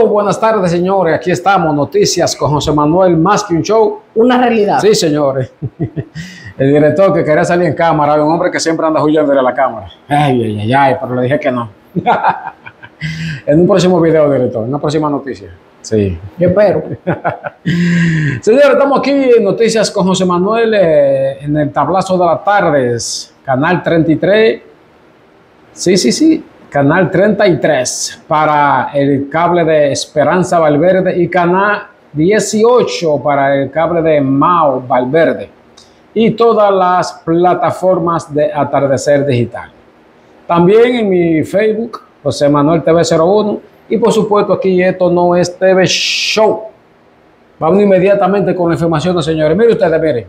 Hello, buenas tardes, señores. Aquí estamos, noticias con José Manuel, más que un show. Una realidad. Sí, señores. El director que quería salir en cámara, un hombre que siempre anda huyendo de la cámara. Ay, pero le dije que no. En un próximo video, director, en una próxima noticia. Sí. Yo espero. Señores, estamos aquí en Noticias con José Manuel, en el tablazo de las tardes, canal 33. Sí. Canal 33 para el cable de Esperanza Valverde y canal 18 para el cable de Mao Valverde y todas las plataformas de Atardecer Digital. También en mi Facebook, José Manuel TV01, y por supuesto aquí Esto No Es TV Show. Vamos inmediatamente con la información, señores. Miren ustedes, miren.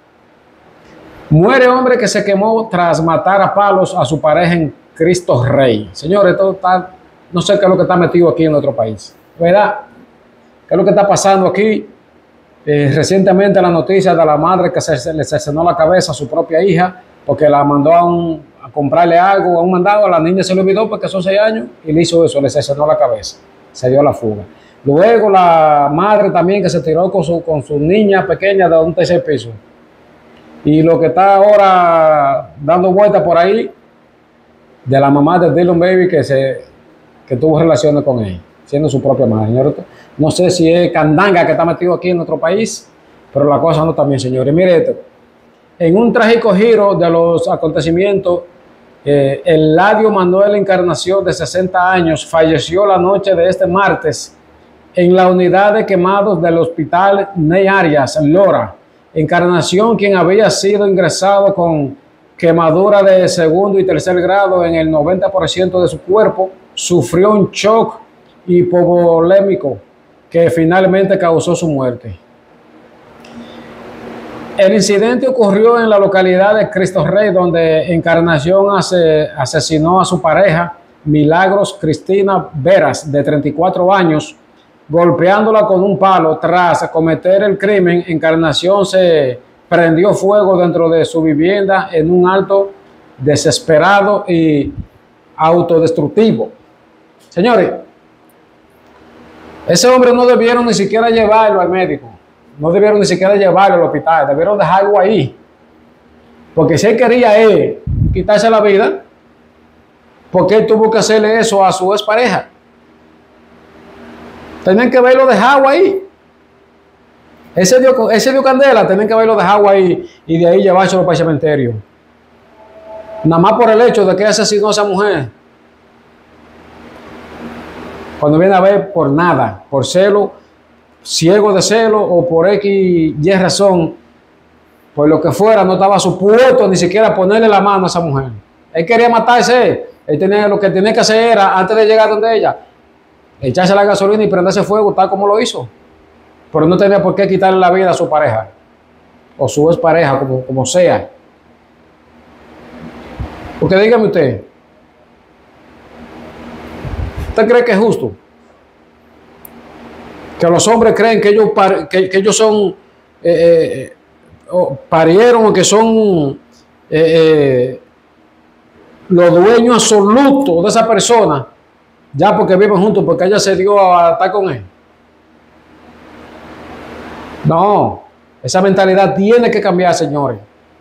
Muere hombre que se quemó tras matar a palos a su pareja en Cristo Rey. Señores, todo está, no sé qué es lo que está metido aquí en nuestro país, ¿verdad? ¿Qué es lo que está pasando aquí? Recientemente la noticia de la madre que le cercenó la cabeza a su propia hija porque la mandó a comprarle algo, a un mandado, a la niña se le olvidó porque son 6 años y le hizo eso, le cercenó la cabeza, se dio la fuga. Luego la madre también que se tiró con su niña pequeña de un tercer piso. Y lo que está ahora dando vueltas por ahí, de la mamá de Dylan Baby que tuvo relaciones con él, siendo su propia madre. Señor, no sé si es candanga que está metido aquí en nuestro país, pero la cosa no está bien, señores. Mire esto. En un trágico giro de los acontecimientos, Eladio Manuel Encarnación, de 60 años, falleció la noche de este martes en la unidad de quemados del hospital Ney Arias, Lora. Encarnación, quien había sido ingresado con quemadura de segundo y tercer grado en el 90% de su cuerpo, sufrió un shock hipovolémico que finalmente causó su muerte. El incidente ocurrió en la localidad de Cristo Rey, donde Encarnación asesinó a su pareja, Milagros Cristina Veras, de 34 años, golpeándola con un palo. Tras cometer el crimen, Encarnación se prendió fuego dentro de su vivienda en un acto desesperado y autodestructivo. Señores, ese hombre no debieron ni siquiera llevarlo al médico, no debieron ni siquiera llevarlo al hospital, debieron dejarlo ahí, porque si él quería quitarse la vida, ¿por qué él tuvo que hacerle eso a su expareja? Tenían que haberlo dejado ahí. Ese dio candela, tienen que haberlo dejado ahí y de ahí llevárselo para el cementerio. Nada más por el hecho de que asesinó a esa mujer. Cuando viene a ver por nada, por celo, ciego de celo o por X y razón, por lo que fuera, no estaba supuesto ni siquiera ponerle la mano a esa mujer. Él quería matarse. Lo que tenía que hacer era, antes de llegar donde ella, echarse la gasolina y prenderse fuego, tal como lo hizo. Pero no tenía por qué quitarle la vida a su pareja o su expareja, como sea. Porque dígame ¿usted cree que es justo que los hombres creen que ellos son parieron o que son los dueños absolutos de esa persona ya porque viven juntos, porque ella se dio a estar con él? No, esa mentalidad tiene que cambiar, señores.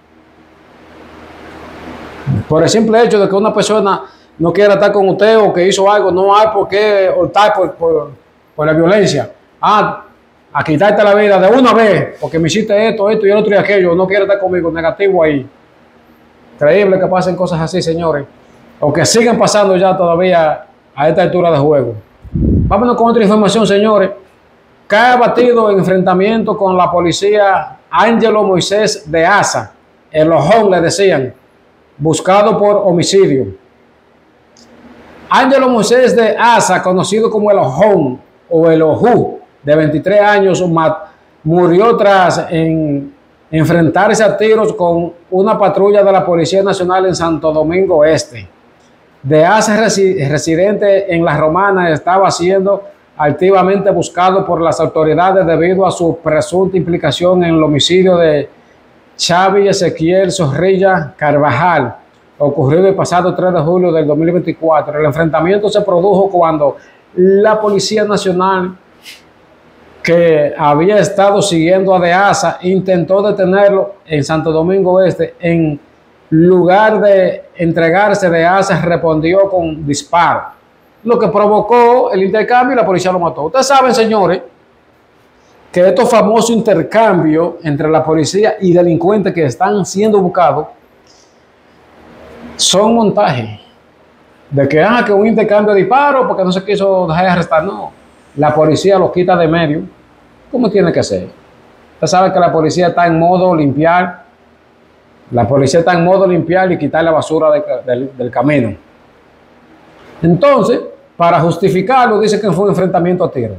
Por el simple hecho de que una persona no quiera estar con usted o que hizo algo, no hay por qué optar por la violencia. A quitarte la vida de una vez, porque me hiciste esto y el otro y aquello, no quiere estar conmigo, negativo ahí. Increíble que pasen cosas así, señores, o que sigan pasando ya todavía a esta altura de juego. Vámonos con otra información, señores. Cae abatido en enfrentamiento con la policía Ángelo Moisés de Asa, el Ojón le decían, buscado por homicidio. Ángelo Moisés de Asa, conocido como el Ojón o el Ojú, de 23 años, murió tras enfrentarse a tiros con una patrulla de la Policía Nacional en Santo Domingo Este. De Asa, residente en La Romana, estaba siendo activamente buscado por las autoridades debido a su presunta implicación en el homicidio de Xavi Ezequiel Zorrilla Carvajal, ocurrido el pasado 3 de julio del 2024. El enfrentamiento se produjo cuando la Policía Nacional, que había estado siguiendo a DEASA, intentó detenerlo en Santo Domingo Este. En lugar de entregarse, DEASA respondió con disparo, lo que provocó el intercambio y la policía lo mató. Ustedes saben, señores, que estos famosos intercambios entre la policía y delincuentes que están siendo buscados son montajes. De que un intercambio de disparos porque no se quiso dejar de arrestar. No, la policía lo quita de medio, como tiene que ser. Usted sabe que la policía está en modo limpiar. La policía está en modo limpiar y quitar la basura del camino. Entonces, para justificarlo, dice que fue un enfrentamiento a tiro.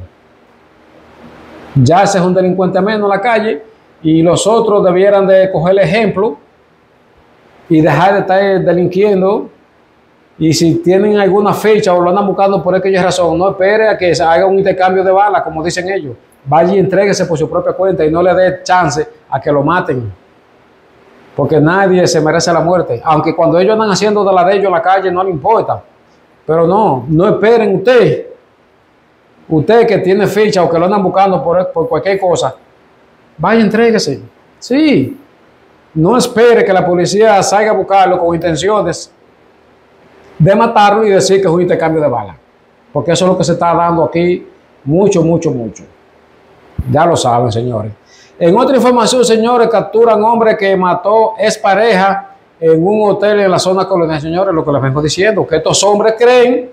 Ya ese es un delincuente menos en la calle y los otros debieran de coger el ejemplo y dejar de estar delinquiendo. Y si tienen alguna fecha o lo andan buscando por aquella razón, no espere a que se haga un intercambio de balas, como dicen ellos. Vaya y entréguese por su propia cuenta y no le dé chance a que lo maten. Porque nadie se merece la muerte. Aunque cuando ellos andan haciendo de la de ellos en la calle no le importa. Pero no esperen usted. Usted que tiene ficha o que lo andan buscando por cualquier cosa, vaya, entréguese. Sí. No espere que la policía salga a buscarlo con intenciones de matarlo y decir que es un intercambio de balas. Porque eso es lo que se está dando aquí mucho. Ya lo saben, señores. En otra información, señores, capturan hombre que mató expareja en un hotel en la zona colonial. Señores, lo que les vengo diciendo, que estos hombres creen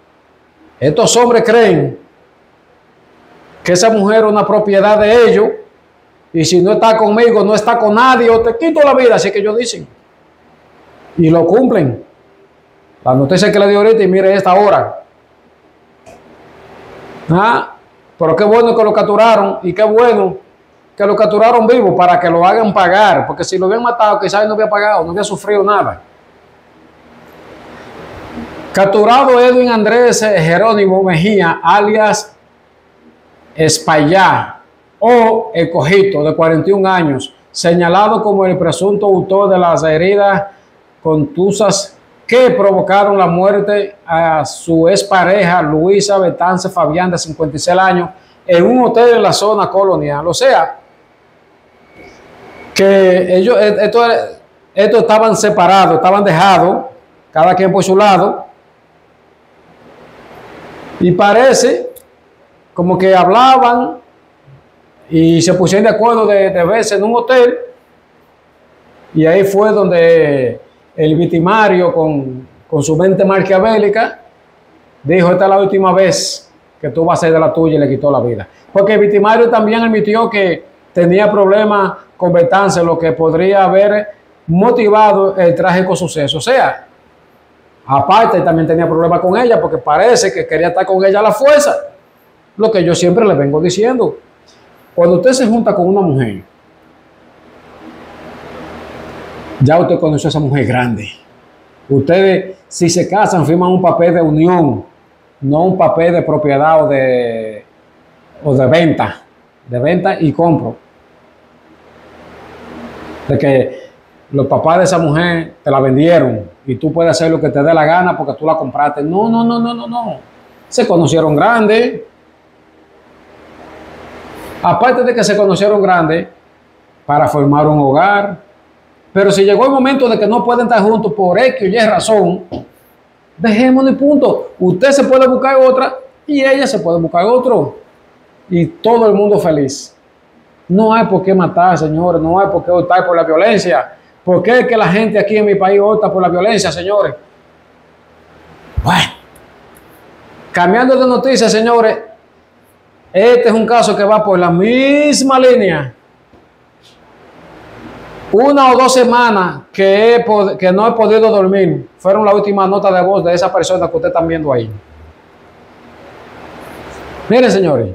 que esa mujer es una propiedad de ellos y si no está conmigo, no está con nadie o te quito la vida, así que ellos dicen. Y lo cumplen. La noticia que le di ahorita y mire esta hora. Pero qué bueno que lo capturaron y qué bueno que lo capturaron vivo para que lo hagan pagar, porque si lo habían matado quizás no había pagado, no había sufrido nada. Capturado Edwin Andrés Jerónimo Mejía, alias Espaillá o El Cojito, de 41 años, señalado como el presunto autor de las heridas contusas que provocaron la muerte a su expareja Luisa Betance Fabián, de 56 años, en un hotel en la zona colonial. O sea, que ellos, estos estaban separados, estaban dejados, cada quien por su lado, y parece como que hablaban y se pusieron de acuerdo de verse en un hotel, y ahí fue donde el victimario con su mente maquiavélica dijo: esta es la última vez que tú vas a ser de la tuya, y le quitó la vida. Porque el victimario también admitió que tenía problemas con Betance, lo que podría haber motivado el trágico suceso. O sea, aparte también tenía problemas con ella porque parece que quería estar con ella a la fuerza. Lo que yo siempre le vengo diciendo: cuando usted se junta con una mujer, ya usted conoció a esa mujer grande. Ustedes, si se casan, firman un papel de unión, no un papel de propiedad o de venta y compro. De que los papás de esa mujer te la vendieron y tú puedes hacer lo que te dé la gana porque tú la compraste. No. Se conocieron grandes. Aparte de que se conocieron grandes para formar un hogar. Pero si llegó el momento de que no pueden estar juntos por X o Y razón, dejémonos y punto. Usted se puede buscar otra y ella se puede buscar otro. Y todo el mundo feliz. No hay por qué matar, señores. No hay por qué optar por la violencia. ¿Por qué es que la gente aquí en mi país opta por la violencia, señores? Bueno, cambiando de noticia, señores, este es un caso que va por la misma línea. 1 o 2 semanas que no he podido dormir. Fueron la última nota de voz de esa persona que ustedes están viendo ahí. Miren, señores.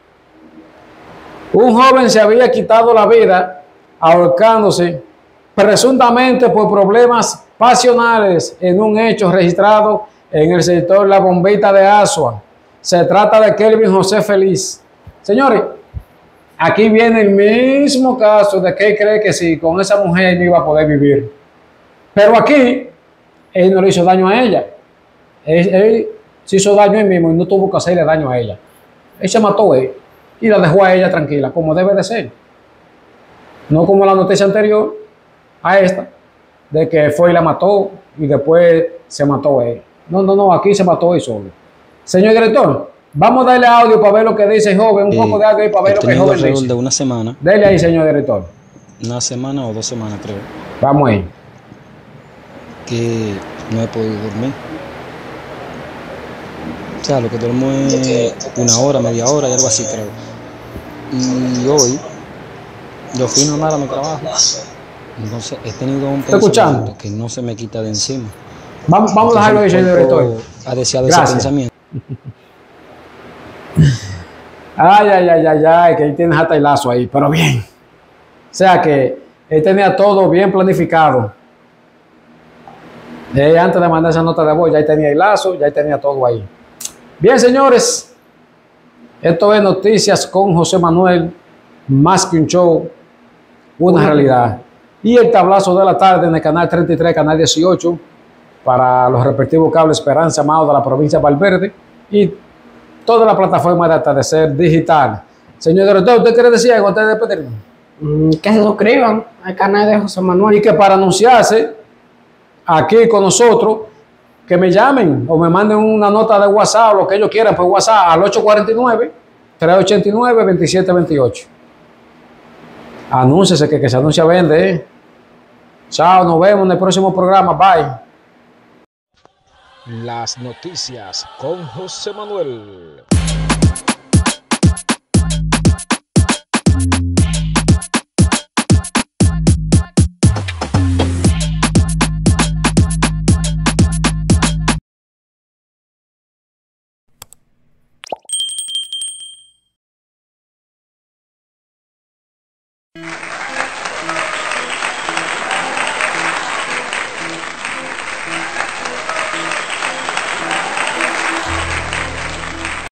Un joven se había quitado la vida ahorcándose presuntamente por problemas pasionales en un hecho registrado en el sector La Bombita de Asua. Se trata de Kelvin José Feliz. Señores, aquí viene el mismo caso de que él cree que sí, con esa mujer no iba a poder vivir. Pero aquí, él no le hizo daño a ella. Él se hizo daño él mismo y no tuvo que hacerle daño a ella. Él se mató él y la dejó a ella tranquila, como debe de ser. No como la noticia anterior a esta, de que fue y la mató y después se mató él. No, no, no, aquí se mató él solo. Señor director, vamos a darle audio para ver lo que dice el joven, un poco de audio para ver lo que el joven alrededor dice. de una semana. Dele ahí, señor director. Una semana o 2 semanas, creo. Vamos ahí. Que no he podido dormir. O sea, lo que duermo es 1 hora, media hora y algo así, creo. Y hoy, yo fui normal a mi trabajo. Entonces, he tenido un pensamiento que no se me quita de encima. Vamos a dejarlo ahí, señor director. Ha deseado ese pensamiento. Ay, que ahí tienes hasta el lazo ahí, pero bien. O sea que él tenía todo bien planificado. Antes de mandar esa nota de voz, ya tenía el lazo, ya tenía todo ahí. Bien, señores, esto es Noticias con José Manuel, más que un show, una realidad. Y el tablazo de la tarde en el canal 33, canal 18, para los respectivos cables Esperanza, Mao de la provincia de Valverde y toda la plataforma de Atardecer Digital. Señor director, ¿usted quiere decir algo antes de despedirnos? Que se suscriban al canal de José Manuel. Y que para anunciarse aquí con nosotros, que me llamen o me manden una nota de WhatsApp, lo que ellos quieran por WhatsApp al 849-389-2728. Anúnciese que se anuncia vende. Chao, nos vemos en el próximo programa. Bye. Las noticias con José Manuel.